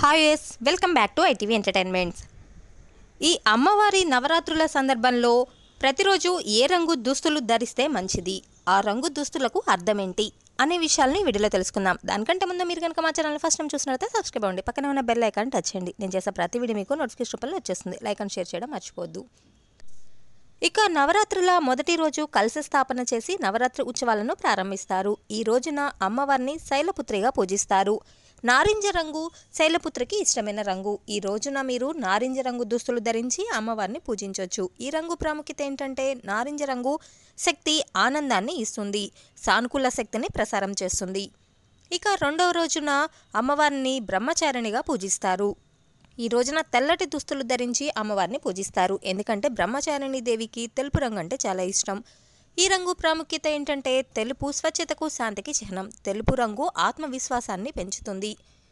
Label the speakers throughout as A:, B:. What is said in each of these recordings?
A: Hi yes welcome back to ITV entertainments. ఈ అమ్మవారి నవరాత్రుల సందర్భంలో ప్రతిరోజు ఏ రంగు దుస్తులు ధరిస్తే మంచిది, ఆ రంగు దుస్తులకు అర్థమేంటి అనే విషయాల్ని వీడియోలో తెలుసుకుందాం. దానికంటే ముందు మీరు కనుక మా ఛానల్ ఫస్ట్ టైం చూసినట్లయితే సబ్స్క్రైబ్ అవ్వండి, పక్కన ఉన్న బెల్ ఐకాన్ టచ్ చేయండి. నేను చేసే ప్రతి వీడియో మీకు నోటిఫికేషన్ రూపంలో వచ్చేస్తుంది. లైక్ అండ్ షేర్ చేయడం మర్చిపోవద్దు. ఇక నవరాత్రుల మొదటి రోజు కలశ స్థాపన చేసి నవరాత్రి ఉత్సవాలను ప్రారంభిస్తారు. ఈ రోజున అమ్మవారిని శైలపుత్రిగా పూజిస్తారు. నారింజ రంగు శైలపుత్రికి ఇష్టమైన రంగు. ఈ రోజున మీరు నారింజ రంగు దుస్తులు ధరించి అమ్మవారిని పూజించవచ్చు. ఈ రంగు ప్రాముఖ్యత ఏంటంటే నారింజ రంగు శక్తి ఆనందాన్ని ఇస్తుంది, సానుకూల శక్తిని ప్రసారం చేస్తుంది. ఇక రెండవ రోజున అమ్మవారిని బ్రహ్మచారిణిగా పూజిస్తారు. ఈ రోజున తెల్లటి దుస్తులు ధరించి అమ్మవారిని పూజిస్తారు. ఎందుకంటే బ్రహ్మచారిణి దేవికి తెలుపు రంగు అంటే చాలా ఇష్టం. ఈ రంగు ప్రాముఖ్యత ఏంటంటే తెలుపు స్వచ్ఛతకు, శాంతికి చిహ్నం. తెలుపు రంగు ఆత్మవిశ్వాసాన్ని పెంచుతుంది.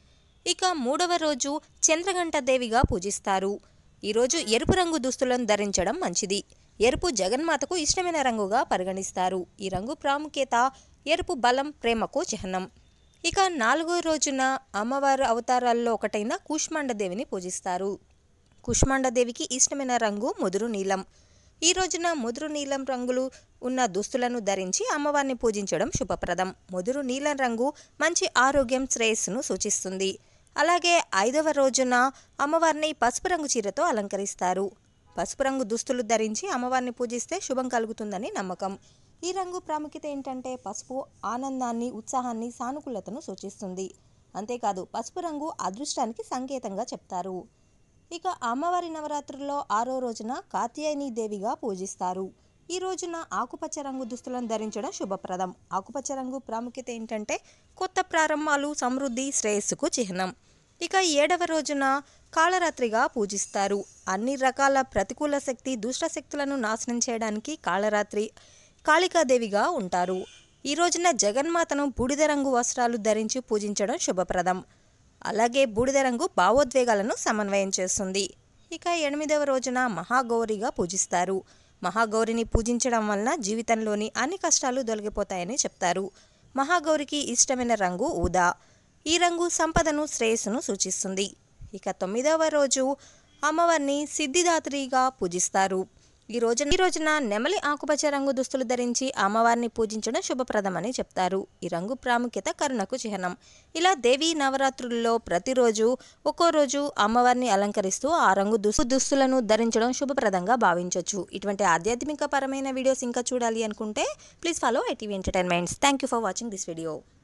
A: ఇక మూడవ రోజు చంద్రఘంట దేవిగా పూజిస్తారు. ఈరోజు ఎరుపు రంగు దుస్తులను ధరించడం మంచిది. ఎరుపు జగన్మాతకు ఇష్టమైన రంగుగా పరిగణిస్తారు. ఈ రంగు ప్రాముఖ్యత ఎరుపు బలం, ప్రేమకు చిహ్నం. ఇక నాలుగో రోజున అమ్మవారి అవతారాల్లో ఒకటైన కూష్మాండదేవిని పూజిస్తారు. కూష్మాండదేవికి ఇష్టమైన రంగు ముదురు నీలం. ఈ రోజున ముదురు నీలం రంగులు ఉన్న దుస్తులను ధరించి అమ్మవారిని పూజించడం శుభప్రదం. ముదురు నీలం రంగు మంచి ఆరోగ్యం, శ్రేయస్సును సూచిస్తుంది. అలాగే ఐదవ రోజున అమ్మవారిని పసుపు రంగు చీరతో అలంకరిస్తారు. పసుపు రంగు దుస్తులు ధరించి అమ్మవారిని పూజిస్తే శుభం కలుగుతుందని నమ్మకం. ఈ రంగు ప్రాముఖ్యత ఏంటంటే పసుపు ఆనందాన్ని, ఉత్సాహాన్ని, సానుకూలతను సూచిస్తుంది. అంతేకాదు పసుపు రంగు అదృష్టానికి సంకేతంగా చెప్తారు. ఇక అమ్మవారి నవరాత్రుల్లో ఆరో రోజున కాత్యాయని దేవిగా పూజిస్తారు. ఈ రోజున ఆకుపచ్చ రంగు దుస్తులను ధరించడం శుభప్రదం. ఆకుపచ్చ రంగు ప్రాముఖ్యత ఏంటంటే కొత్త ప్రారంభాలు, సమృద్ధి, శ్రేయస్సుకు చిహ్నం. ఇక ఏడవ రోజున కాళరాత్రిగా పూజిస్తారు. అన్ని రకాల ప్రతికూల శక్తి, దుష్ట శక్తులను నాశనం చేయడానికి కాళరాత్రి కాళికాదేవిగా ఉంటారు. ఈ రోజున జగన్మాతను బూడిద రంగు వస్త్రాలు ధరించి పూజించడం శుభప్రదం. అలాగే బూడిద రంగు భావోద్వేగాలను సమన్వయం చేస్తుంది. ఇక ఎనిమిదవ రోజున మహాగౌరిగా పూజిస్తారు. మహాగౌరిని పూజించడం వలన జీవితంలోని అన్ని కష్టాలు తొలగిపోతాయని చెప్తారు. మహాగౌరికి ఇష్టమైన రంగు ఊదా. ఈ రంగు సంపదను, శ్రేయస్సును సూచిస్తుంది. ఇక తొమ్మిదవ రోజు అమ్మవారిని సిద్ధిదాత్రిగా పూజిస్తారు. ఈ రోజున నెమలి ఆకుపచ్చ రంగు దుస్తులు ధరించి అమ్మవారిని పూజించడం శుభప్రదమని చెప్తారు. ఈ రంగు ప్రాముఖ్యత కరుణకు చిహ్నం. ఇలా దేవీ నవరాత్రుల్లో ప్రతిరోజు ఒక్కో రోజు అమ్మవారిని అలంకరిస్తూ ఆ రంగు దుస్తులను ధరించడం శుభప్రదంగా భావించవచ్చు. ఇటువంటి ఆధ్యాత్మిక పరమైన వీడియోస్ ఇంకా చూడాలి అనుకుంటే please follow ITV entertainments. Thank you for watching this video.